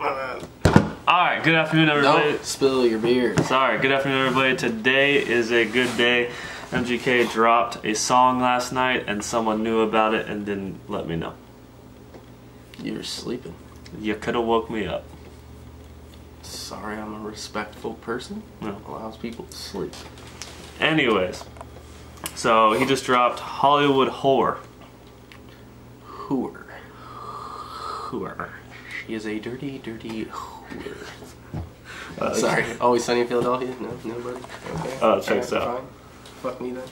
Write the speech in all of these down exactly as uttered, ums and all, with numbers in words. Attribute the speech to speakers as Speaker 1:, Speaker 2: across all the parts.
Speaker 1: Alright, good afternoon everybody.
Speaker 2: Don't spill your beer.
Speaker 1: Sorry, good afternoon everybody. Today is a good day. M G K dropped a song last night and someone knew about it and didn't let me know.
Speaker 2: You were sleeping.
Speaker 1: You could have woke me up.
Speaker 2: Sorry, I'm a respectful person.
Speaker 1: No.
Speaker 2: Allows people to sleep.
Speaker 1: Anyways, so he just dropped Hollywood Whore.
Speaker 2: Whore.
Speaker 1: Whore.
Speaker 2: She is a dirty, dirty whore.
Speaker 1: Uh,
Speaker 2: Sorry. Always Sunny in Philadelphia? No, nobody? Okay.
Speaker 1: Oh, it checks
Speaker 2: Alright,
Speaker 1: out.
Speaker 2: fine. Fuck me then.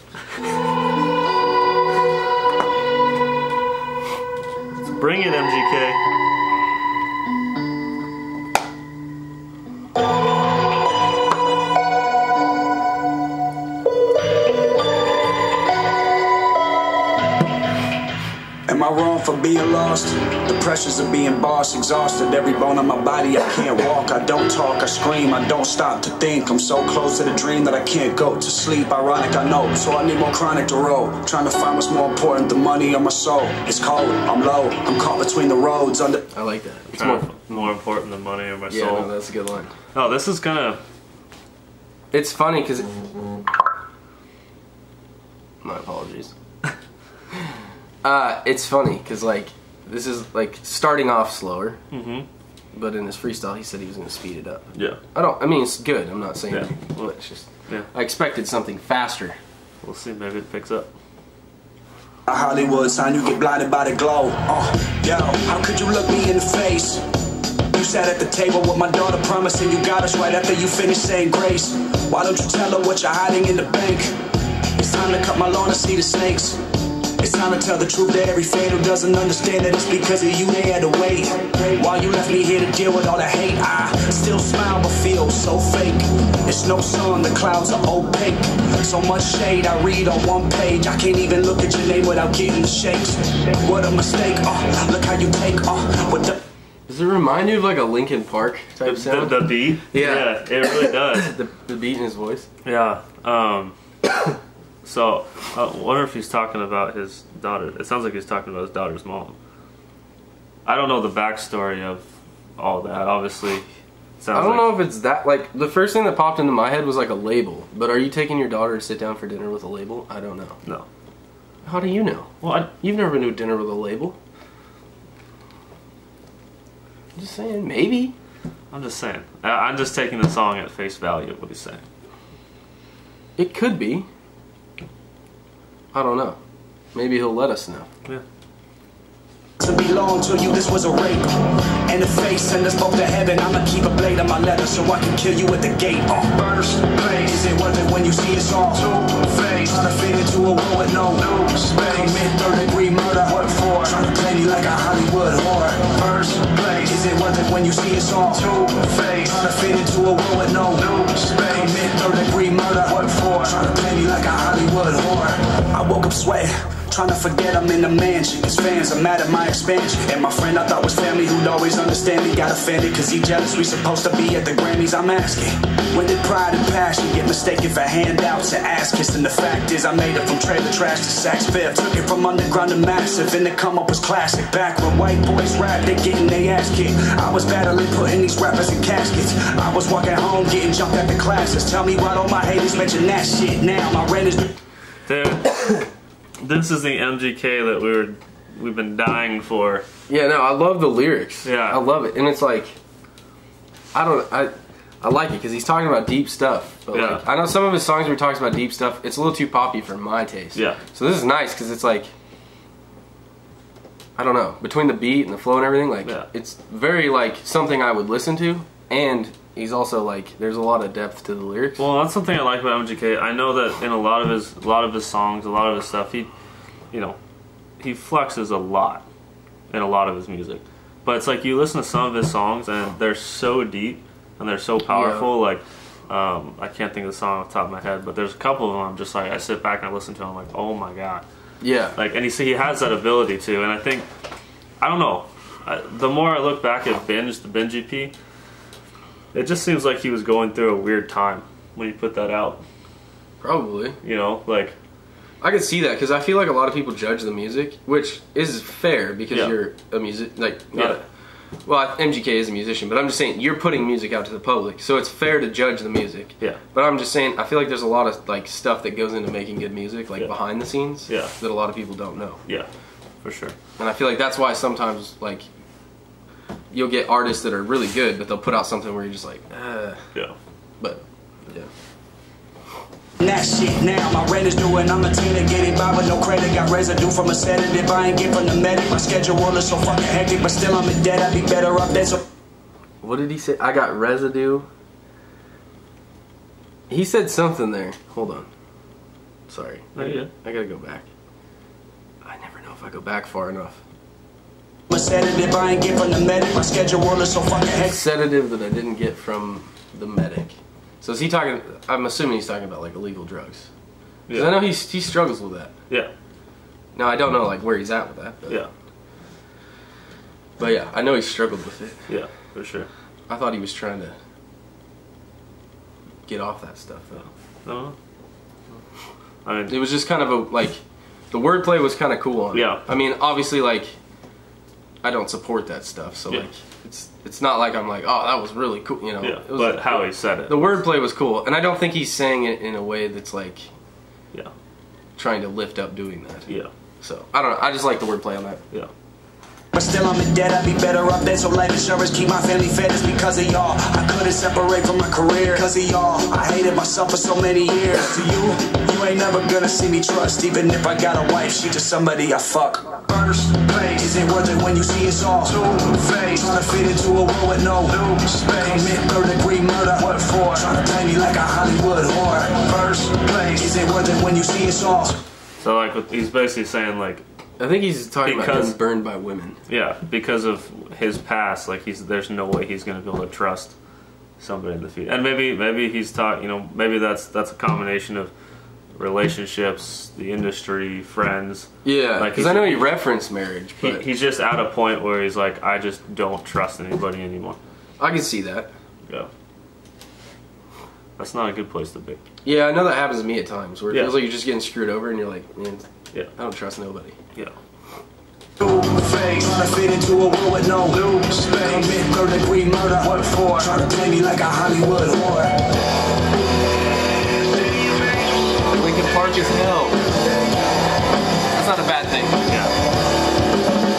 Speaker 1: Bring it, M G K.
Speaker 3: Am I wrong for being lost? The pressures of being boss, exhausted. Every bone on my body, I can't walk, I don't talk, I scream, I don't stop to think. I'm so close to the dream that I can't go to sleep. Ironic, I know, so I need more chronic to roll. Trying to find what's more important, the money or my soul. It's cold, I'm low, I'm caught between the roads. Under
Speaker 2: I like that. It's
Speaker 1: More,
Speaker 2: more.
Speaker 1: more important than money or my
Speaker 2: Yeah,
Speaker 1: soul.
Speaker 2: no, that's a good line.
Speaker 1: Oh, this is gonna.
Speaker 2: It's funny because. It... My apologies. uh, it's funny because like this is like starting off slower.
Speaker 1: Mm-hmm.
Speaker 2: But in his freestyle, he said he was going to speed it up.
Speaker 1: Yeah.
Speaker 2: I don't. I mean, it's good. I'm not saying.
Speaker 1: Yeah.
Speaker 2: Well, it's just.
Speaker 1: Yeah.
Speaker 2: I expected something faster.
Speaker 1: We'll see. Maybe it picks up.
Speaker 3: a Hollywood sign, you get blinded by the glow. Oh, yo, how could you look me in the face? You sat at the table with my daughter, promising you got us right after you finished saying grace. Why don't you tell her what you're hiding in the bank? It's time to cut my lawn and see the snakes. It's time to tell the truth to every fan who doesn't understand that it's because of you they had to wait. While you left me here to deal with all the hate, I still smile but feel so fake. It's no sun, the clouds are opaque. So much shade I read on one page. I can't even look at your name without getting the shakes. What a mistake, oh, look how you take, oh, what the...
Speaker 2: Does it remind you of like a Linkin Park type
Speaker 1: The,
Speaker 2: sound?
Speaker 1: the, the beat?
Speaker 2: Yeah.
Speaker 1: Yeah, it really does.
Speaker 2: the, the beat in his voice?
Speaker 1: Yeah. Um, so, I wonder if he's talking about his daughter. It sounds like he's talking about his daughter's mom. I don't know the backstory of all that. Obviously, it sounds
Speaker 2: I don't
Speaker 1: like,
Speaker 2: know if it's that, like, the first thing that popped into my head was like a label. But are you taking your daughter to sit down for dinner with a label? I don't know.
Speaker 1: No.
Speaker 2: How do you know?
Speaker 1: Well, I,
Speaker 2: You've never been to a dinner with a label. I'm just saying, maybe.
Speaker 1: I'm just saying. I, I'm just taking the song at face value of what he's saying.
Speaker 2: It could be. I don't know. Maybe he'll let us know.
Speaker 1: Yeah.
Speaker 3: To belong to you, this was a rape. And the face send us both to heaven. I'ma keep a blade on my leather so I can kill you at the gate. Oh, first place. Is it worth it when you see us all? Two face. Trying to fit into a world with no new space. Commit third degree murder. What for? Trying to play me like a Hollywood whore. First place. Is it worth it when you see us all? Two face. Trying to fit into a world with no new space. Commit third degree murder. What for? Trying to play me like a Hollywood whore. I woke up sweating. Trying to forget I'm in the mansion. Cause fans are mad at my expansion. And my friend I thought was family who'd always understand me got offended cause he jealous we supposed to be at the Grammys. I'm asking, when did pride and passion get mistaken for handouts and ass kissing? The fact is I made it from trailer trash to Saks Fifth. Took it from underground to massive and the come up was classic. Back when white boys rap, they getting their ass kicked. I was battling putting these rappers in caskets. I was walking home getting jumped at the classes. Tell me why all my haters mention that shit now. My rent is...
Speaker 1: Dude. This is the M G K that we were, we've been dying for.
Speaker 2: Yeah, no, I love the lyrics.
Speaker 1: Yeah.
Speaker 2: I love it. And it's like, I don't, I I like it because he's talking about deep stuff. But
Speaker 1: Yeah.
Speaker 2: like, I know some of his songs where he talks about deep stuff, it's a little too poppy for my taste.
Speaker 1: Yeah.
Speaker 2: So this is nice because it's like, I don't know, between the beat and the flow and everything, like,
Speaker 1: Yeah.
Speaker 2: it's very like something I would listen to. And he's also like, there's a lot of depth to the lyrics.
Speaker 1: Well, that's something I like about M G K. I know that in a lot of his, a lot of his songs, a lot of his stuff, he, you know, he flexes a lot in a lot of his music. But it's like you listen to some of his songs and they're so deep and they're so powerful.
Speaker 2: Yeah.
Speaker 1: Like, um, I can't think of the song off the top of my head, but there's a couple of them I'm just like, I sit back and I listen to them, I'm like, oh my god.
Speaker 2: Yeah.
Speaker 1: Like, and he he has that ability to, and I think, I don't know, I, the more I look back at Binge, the Binge E P, it just seems like he was going through a weird time when he put that out.
Speaker 2: Probably.
Speaker 1: You know, like...
Speaker 2: I can see that because I feel like a lot of people judge the music, which is fair because
Speaker 1: Yeah.
Speaker 2: you're a music like not
Speaker 1: Yeah.
Speaker 2: a, Well, M G K is a musician, but I'm just saying you're putting music out to the public, so it's fair to judge the music.
Speaker 1: Yeah.
Speaker 2: But I'm just saying I feel like there's a lot of like stuff that goes into making good music, like
Speaker 1: Yeah.
Speaker 2: behind the scenes,
Speaker 1: Yeah.
Speaker 2: that a lot of people don't know.
Speaker 1: Yeah, for sure.
Speaker 2: And I feel like that's why sometimes like you'll get artists that are really good, but they'll put out something where you're just like, uh.
Speaker 1: Yeah.
Speaker 2: But yeah.
Speaker 3: That shit now, my rent is due and I'm a tenant getting by with no credit. Got residue from a sedative, I ain't get from the medic. My schedule is so fucking hectic, but still I'm in debt. I'd be better up there. So
Speaker 2: What did he say? I got residue. He said something there. Hold on. Sorry.
Speaker 1: No, you're good.
Speaker 2: I gotta go back. I never know if I go back far enough.
Speaker 3: I'm a sedative, I ain't get from the medic. My schedule is so fucking hectic.
Speaker 2: Sedative that I didn't get from the medic. So is he talking? I'm assuming he's talking about like illegal drugs. Because I know he he struggles with that.
Speaker 1: Yeah.
Speaker 2: Now I don't know like where he's at with that. But,
Speaker 1: Yeah.
Speaker 2: But yeah, I know he struggled with it.
Speaker 1: Yeah, for sure.
Speaker 2: I thought he was trying to get off that stuff though.
Speaker 1: I don't know. I mean,
Speaker 2: It was just kind of a like the wordplay was kind of cool on it.
Speaker 1: Yeah.
Speaker 2: I mean, obviously like I don't support that stuff, so
Speaker 1: Yeah.
Speaker 2: like it's it's not like I'm like, oh, that was really cool, you know.
Speaker 1: yeah,
Speaker 2: It was,
Speaker 1: but how he said it.
Speaker 2: the wordplay was cool, and I don't think he's saying it in a way that's like
Speaker 1: Yeah.
Speaker 2: trying to lift up doing that.
Speaker 1: Yeah.
Speaker 2: So I don't know. I just like the wordplay on that.
Speaker 1: Yeah.
Speaker 3: But still I'm in debt, I'd be better up there. So life insurance keep my family fed. It's because of y'all. I couldn't separate from my career because of y'all. I hated myself for so many years. To you, you ain't never gonna see me trust. Even if I got a wife, she just somebody I fuck. First place, is it worth it when you see it's all two face? Trying to fit into a world with no new space. Commit third degree murder, what for? Trying to play me like a Hollywood whore. First place, is it worth it when you see it's all?
Speaker 1: So like, with- he's basically saying like,
Speaker 2: I think he's talking about
Speaker 1: Because-
Speaker 2: getting burned by women.
Speaker 1: yeah, because of his past, like he's there's no way he's gonna be able to trust somebody in the future. And maybe maybe he's taught, you know, maybe that's that's a combination of relationships, the industry, friends.
Speaker 2: Yeah,
Speaker 1: Like,
Speaker 2: because I know he referenced marriage,
Speaker 1: He,
Speaker 2: but
Speaker 1: he's just at a point where he's like, I just don't trust anybody anymore.
Speaker 2: I can see that.
Speaker 1: Yeah. That's not a good place to be.
Speaker 2: Yeah, I know that happens to me at times where it
Speaker 1: Yeah.
Speaker 2: feels like you're just getting screwed over, and you're like, man,
Speaker 1: Yeah.
Speaker 2: I don't trust nobody.
Speaker 1: Yeah.
Speaker 3: Two face, trying to fit into a world with no new space. Commit third degree murder, what for? Trying to play me like a Hollywood whore.
Speaker 2: Lincoln Park is hell. That's not a bad thing.
Speaker 1: Yeah.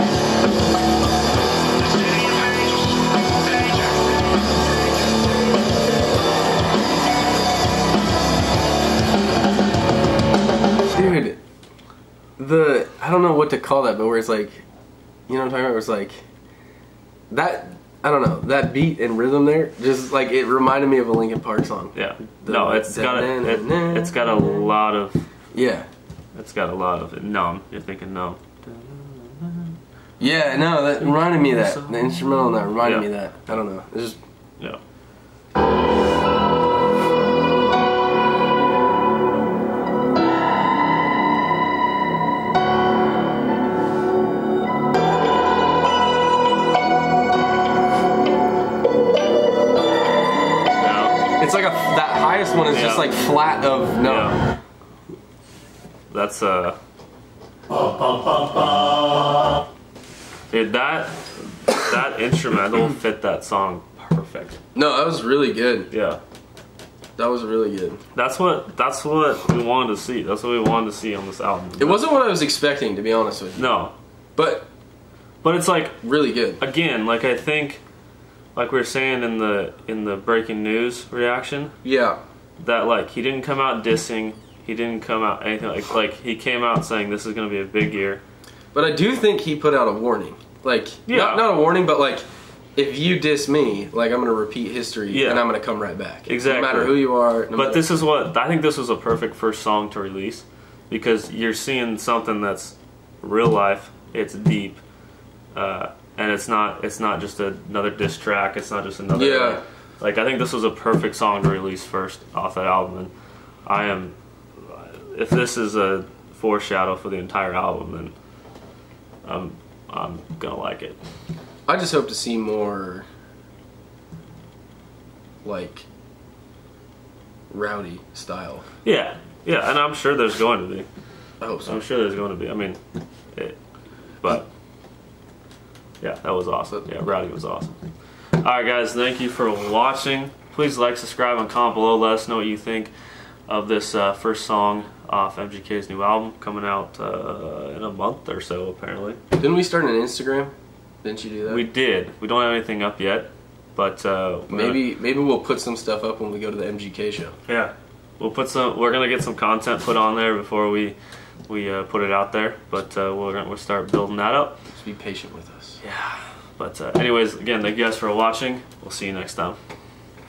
Speaker 2: Dude, the I don't know what to call that, but where it's like, you know what I'm talking about? Where it's like that. I don't know, that beat and rhythm there, just like it reminded me of a Linkin Park song.
Speaker 1: Yeah.
Speaker 2: The-
Speaker 1: No, it's
Speaker 2: the-
Speaker 1: got a, it, it's got a lot of
Speaker 2: Yeah.
Speaker 1: it's got a lot of it. Numb. You're thinking numb.
Speaker 2: Yeah, no, that reminded me of that. The instrumental on that reminded
Speaker 1: Yeah.
Speaker 2: me of that. I don't know. It's just
Speaker 1: Yeah. Yeah.
Speaker 2: it's like a that highest one is just
Speaker 1: Yeah.
Speaker 2: like flat of no.
Speaker 1: Yeah. That's uh dude, that that instrumental fit that song perfect.
Speaker 2: No, that was really good.
Speaker 1: Yeah.
Speaker 2: That was really good.
Speaker 1: That's what that's what we wanted to see. That's what we wanted to see on this album.
Speaker 2: It wasn't what I was expecting, to be honest with you.
Speaker 1: No.
Speaker 2: But
Speaker 1: But it's like
Speaker 2: really good.
Speaker 1: again, like I think like we were saying in the in the breaking news reaction,
Speaker 2: Yeah.
Speaker 1: that like he didn't come out dissing, he didn't come out anything like like he came out saying this is gonna be a big year.
Speaker 2: But I do think he put out a warning. Like,
Speaker 1: Yeah.
Speaker 2: not, not a warning, but like, if you diss me, like, I'm going to repeat history
Speaker 1: Yeah.
Speaker 2: and I'm going to come right back.
Speaker 1: Exactly.
Speaker 2: No matter who you are. No
Speaker 1: But
Speaker 2: matter-
Speaker 1: this is what I think this was a perfect first song to release because you're seeing something that's real life, it's deep, uh, and it's not it's not just a, another diss track, it's not just another
Speaker 2: Yeah.
Speaker 1: like, like I think this was a perfect song to release first off that album, and I am if this is a foreshadow for the entire album, then I'm I'm gonna like it.
Speaker 2: I just hope to see more, like, rowdy style.
Speaker 1: Yeah, yeah, and I'm sure there's going to be.
Speaker 2: I hope so.
Speaker 1: I'm sure there's going to be. I mean, it, but Yeah, that was awesome. Yeah, Rowdy was awesome. All right, guys, thank you for watching. Please like, subscribe, and comment below. Let us know what you think of this uh, first song off M G K's new album coming out uh, in a month or so, apparently.
Speaker 2: Didn't we start an Instagram? Didn't you do that?
Speaker 1: We did. We don't have anything up yet, but uh,
Speaker 2: maybe maybe we'll put some stuff up when we go to the M G K show.
Speaker 1: Yeah, we'll put some. We're gonna get some content put on there before we we uh, put it out there, but uh, we're gonna we'll start building that up.
Speaker 2: Just be patient with us.
Speaker 1: Yeah. But uh, anyways, again, thank you guys for watching. We'll see you next time.